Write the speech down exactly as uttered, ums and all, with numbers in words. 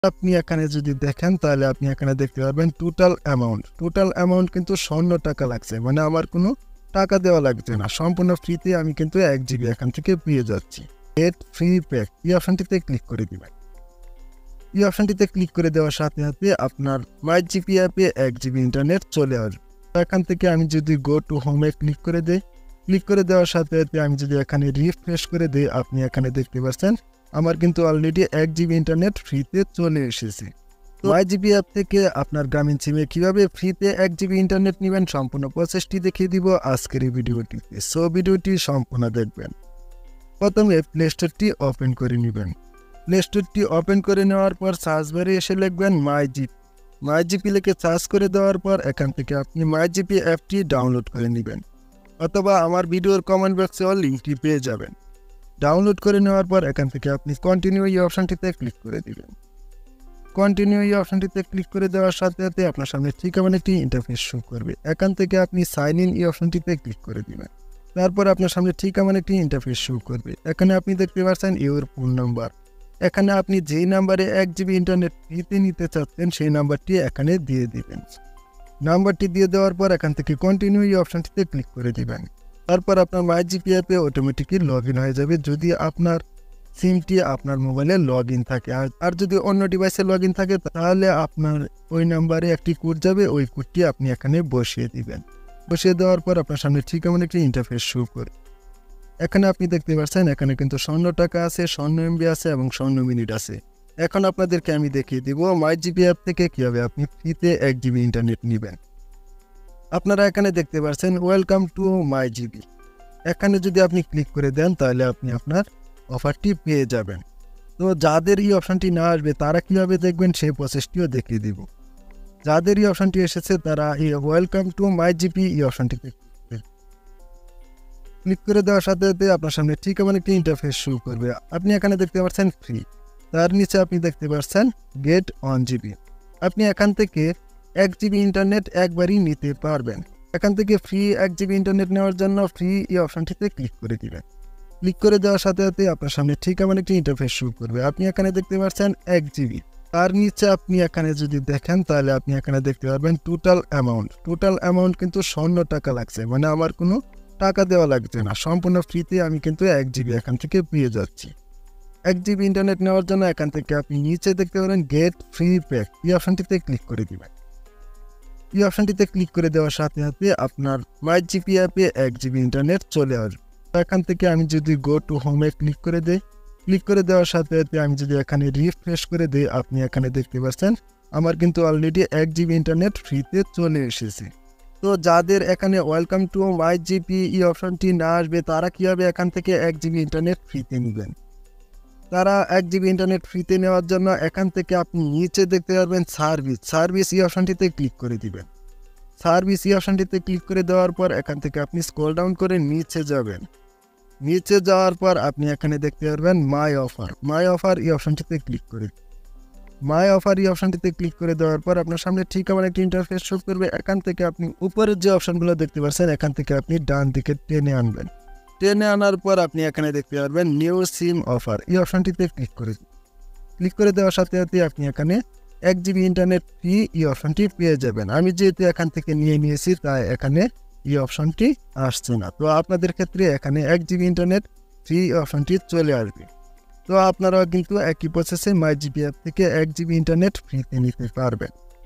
আপনি এখানে যদি দেখেন তাহলে আপনি এখানে দেখতে পারবেন টোটাল অ্যামাউন্ট টোটাল অ্যামাউন্ট কিন্তু শূন্য টাকা লাগছে, মানে আমার কোনো টাকা দেওয়া লাগছে না, সম্পূর্ণ ফ্রিতে আমি কিন্তু এক জিবি এখান থেকে পেয়ে যাচ্ছি। গেট ফ্রি প্যাক এই অপশনটিতে ক্লিক করে দিবেন। এই অপশনটিতে ক্লিক করে দেওয়ার সাথে সাথে আপনার মাই জিপি অ্যাপে এক জিবি ইন্টারনেট চলে আসবে। এখান থেকে আমি যদি গো টু হোমে ক্লিক করে দিই, ক্লিক করে দেওয়ার সাথে সাথে আমি যদি এখানে রিফ্রেশ করে দিই, আপনি এখানে দেখতে পাচ্ছেন আমার কিন্তু অলরেডি এক জিবি ইন্টারনেট ফ্রিতে চলে এসেছে। তো মাই জিপি অ্যাপ থেকে আপনার গ্রামীণ সিমে কীভাবে ফ্রিতে এক জিবি ইন্টারনেট নেবেন সম্পূর্ণ প্রসেসটি দেখিয়ে দিব আজকের এই ভিডিওটিতে। সো ভিডিওটি সম্পূর্ণ দেখবেন। প্রথমে প্লে স্টোরটি ওপেন করে নেবেন। প্লে স্টোরটি ওপেন করে নেওয়ার পর সার্চ বারে এসে লিখবেন মাই জিপি। মাই জিপি লিখে সার্চ করে দেওয়ার পর এখান থেকে আপনি মাই জিপি অ্যাপটি ডাউনলোড করে নেবেন, অথবা আমার ভিডিওর কমেন্ট বক্সে লিঙ্কটি পেয়ে যাবেন। ডাউনলোড করে নেওয়ার পর এখান থেকে আপনি কন্টিনিউ এই অপশনটিতে ক্লিক করে দিবেন। কন্টিনিউ এই অপশনটিতে ক্লিক করে দেওয়ার সাথে সাথে আপনার সামনে ঠিক এমন একটি ইন্টারফেস শো করবে। এখান থেকে আপনি সাইন ইন এই অপশনটিতে ক্লিক করে দিবেন। তারপর আপনার সামনে ঠিক এমন একটি ইন্টারফেস শো করবে। এখানে আপনি দেখতে পাচ্ছেন ইউর ফোন নাম্বার। এখানে আপনি যেই নাম্বারে এক জিবি ইন্টারনেট ফ্রিতে নিতে চাচ্ছেন সেই নাম্বারটি এখানে দিয়ে দিবেন। নাম্বারটি দিয়ে দেওয়ার পর এখান থেকে কন্টিনিউ এই অপশনটিতে ক্লিক করে দিবেন। তারপর আপনার মাই জিপি অ্যাপে অটোমেটিকলি লগ ইন হয়ে যাবে যদি আপনার সিমটি আপনার মোবাইলে লগ ইন থাকে। আর আর যদি অন্য ডিভাইসে লগ ইন থাকে তাহলে আপনার ওই নাম্বারে একটি কোড যাবে, ওই কোডটি আপনি এখানে বসিয়ে দিবেন। বসিয়ে দেওয়ার পর আপনার সামনে ঠিক এমন একটি ইন্টারফেস শো করে। এখানে আপনি দেখতে পাচ্ছেন এখানে কিন্তু স্বর্ণ টাকা আছে, স্বর্ণ এমবি আছে এবং স্বর্ণ মিনিট আছে। এখন আপনাদেরকে আমি দেখিয়ে দিব মাই জিপি অ্যাপ থেকে কীভাবে আপনি ফ্রিতে এক জিবি ইন্টারনেট নেবেন। আপনারা এখানে দেখতে পাচ্ছেন ওয়েলকাম টু মাই জিবি। এখানে যদি আপনি ক্লিক করে দেন তাহলে আপনি আপনার অফারটি পেয়ে যাবেন। তো যাদের এই অপশনটি না আসবে তারা কীভাবে দেখবেন সেই প্রসেসটিও দেখিয়ে দিব। যাদের এই অপশনটি এসেছে তারা এই ওয়েলকাম টু মাই জিপি এই অপশনটিতে ক্লিক করে দেওয়ার সাথে সাথে আপনার সামনে ঠিক এমন একটি ইন্টারফেস শো করবে। আপনি এখানে দেখতে পাচ্ছেন ফ্রি, তার নিচে আপনি দেখতে পাচ্ছেন গেট ওয়ান জিবি। আপনি এখান থেকে এক জিবি ইন্টারনেট একবারই নিতে পারবেন। এখান থেকে ফ্রি এক জিবি ইন্টারনেট নেওয়ার জন্য ফ্রি এই অপশনটিতে ক্লিক করে দিবেন। ক্লিক করে দেওয়ার সাথে সাথে আপনার সামনে ঠিক এমন একটি ইন্টারফেস শো করবে। আপনি এখানে দেখতে পাচ্ছেন এক জিবি। তার নিচে আপনি এখানে যদি দেখেন তাহলে আপনি এখানে দেখতে পারবেন টোটাল অ্যামাউন্ট টোটাল অ্যামাউন্ট কিন্তু শূন্য টাকা লাগছে, মানে আমার কোনো টাকা দেওয়া লাগছে না, সম্পূর্ণ ফ্রিতে আমি কিন্তু এক জিবি এখান থেকে পেয়ে যাচ্ছি। এক জিবি ইন্টারনেট নেওয়ার জন্য এখান থেকে আপনি নিচে দেখতে পারেন গেট ফ্রি প্যাক এই অপশনটিতে ক্লিক করে দিবেন। এই অপশনটিতে ক্লিক করে দেওয়ার সাথে সাথে আপনার মাই জিপি অ্যাপে এক জিবি ইন্টারনেট চলে আসবে। এখান থেকে আমি যদি গো টু হোমে ক্লিক করে দিই, ক্লিক করে দেওয়ার সাথে সাথে আমি যদি এখানে রিফ্রেশ করে দিই, আপনি এখানে দেখতে পাচ্ছেন আমার কিন্তু অলরেডি এক জিবি ইন্টারনেট ফ্রিতে চলে এসেছে। তো যাদের এখানে ওয়েলকাম টু মাই জিপি এই অপশনটি না আসবে তারা কীভাবে এখান থেকে এক জিবি ইন্টারনেট ফ্রিতে নেবেন। তারা এক জিবি ইন্টারনেট ফ্রিতে নেওয়ার জন্য এখান থেকে আপনি নিচে দেখতে পারবেন সার্ভিস সার্ভিস এই অপশনটিতে ক্লিক করে দিবেন। সার্ভিস এই অপশনটিতে ক্লিক করে দেওয়ার পর এখান থেকে আপনি স্ক্রল ডাউন করে নিচে যাবেন। নিচে যাওয়ার পর আপনি এখানে দেখতে পারবেন মাই অফার মাই অফার এই অপশনটিতে ক্লিক করে মাই অফার এই অপশনটিতে ক্লিক করে দেওয়ার পর আপনার সামনে ঠিক আমার একটি ইন্টারফেস শো করবে। এখান থেকে আপনি উপরের যে অপশনগুলো দেখতে পাচ্ছেন এখান থেকে আপনি ডান দিকে টেনে আনবেন। টেনে আনার পর আপনি এখানে দেখতে পারবেন নিউ সিম অফার এই অপশনটিতে ক্লিক করে ক্লিক করে দেওয়ার সাথে সাথে আপনি এখানে এক জিবি ইন্টারনেট ফ্রি এই অপশনটি পেয়ে যাবেন। আমি যেহেতু এখান থেকে নিয়ে নিয়েছি তাই এখানে এই অপশনটি আসছে না। তো আপনাদের ক্ষেত্রে এখানে এক জিবি ইন্টারনেট ফ্রি অপশনটি চলে আসবে। তো আপনারাও কিন্তু একই প্রসেসে মাই জিপি অ্যাপ থেকে এক জিবি ইন্টারনেট ফ্রিতে নিতে পারবেন।